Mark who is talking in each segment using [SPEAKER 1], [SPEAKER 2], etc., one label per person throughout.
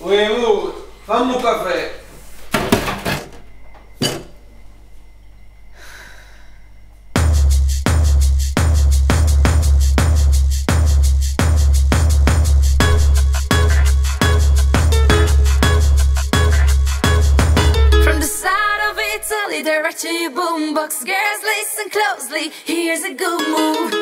[SPEAKER 1] Fammi un caffè.
[SPEAKER 2] From the side of Italy, direct to your boombox. Girls, listen closely, here's a good move.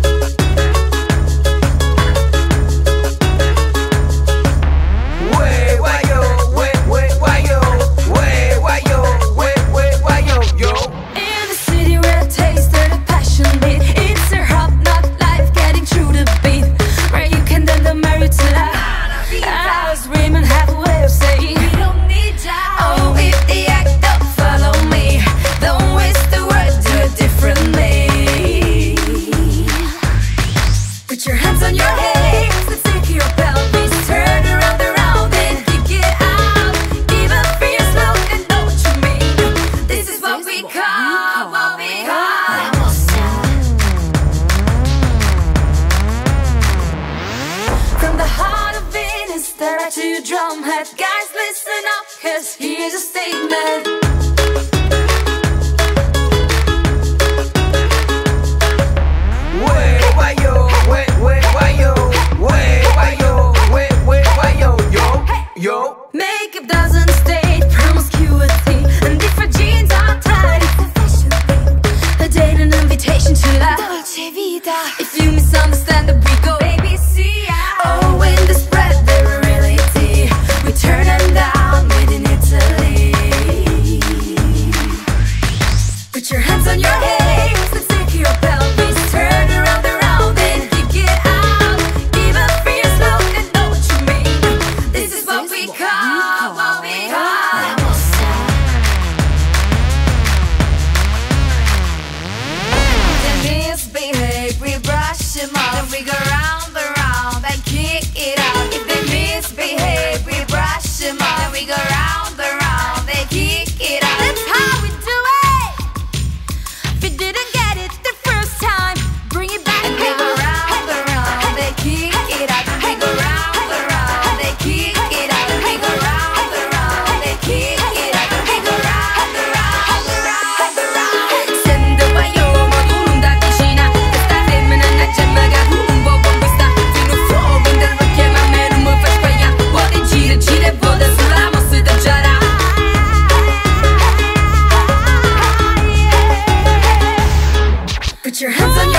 [SPEAKER 2] Guys, listen up, 'cause here's a statement. Makeup doesn't state promiscuity, and different jeans are tight. It's a fashion thing. A date, an invitation to la dolce vita. If you misunderstand the we go ABC. Oh, in the spread the reality, we turn them down within Italy. Put your hands on your hips, let's take your pelvis, turn around and kick it out. Give a fierce look and know what you mean. This is what we call, what we call Mossa. Then misbehave, we brush them off, then we go round and kick it out. If they misbehave, we brush them off, then we go round and kick it out. That's how we do it. If you didn't get it the first time, bring it back. And we go round and kick it out. And we go round and kick it out. And we go round and kick it out. And we go round. Sento io modo un'onda vicina, questa femmina è gemmaga un po' con questa fino fuoco in del vecchio ma me non mi fa sbagliare. Vuole gira e vuole sulla mossa da giara. Put your hands on your